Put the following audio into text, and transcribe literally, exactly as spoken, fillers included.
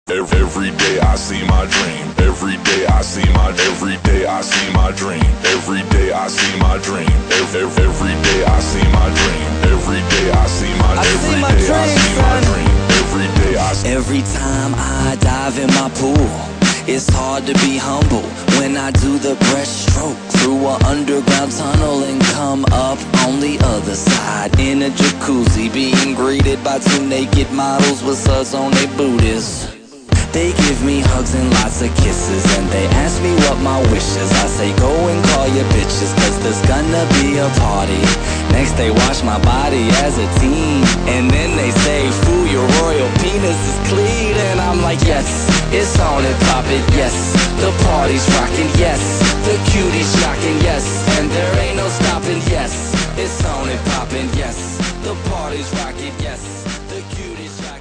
Ev- Every day I see my dream. Every day I see my. Every day I see my dream. Every day I see my dream. Ev- ev- Every day I see my dream. Every day I see my. I Every see my day I dream, see my son. dream. Every day I see. Every time I dive in my pool, it's hard to be humble when I do the breaststroke through an underground tunnel and come up on the other side in a jacuzzi, being greeted by two naked models with suds on their booties. They give me hugs and lots of kisses, and they ask me what my wish is. I say go and call your bitches, cause there's gonna be a party. Next they wash my body as a teen, and then they say, fool, your royal penis is clean. And I'm like, yes, it's on and poppin', yes. The party's rockin', yes. The cuties shocking, yes. And there ain't no stopping, yes. It's on and poppin', yes. The party's rockin', yes. The cuties shocking.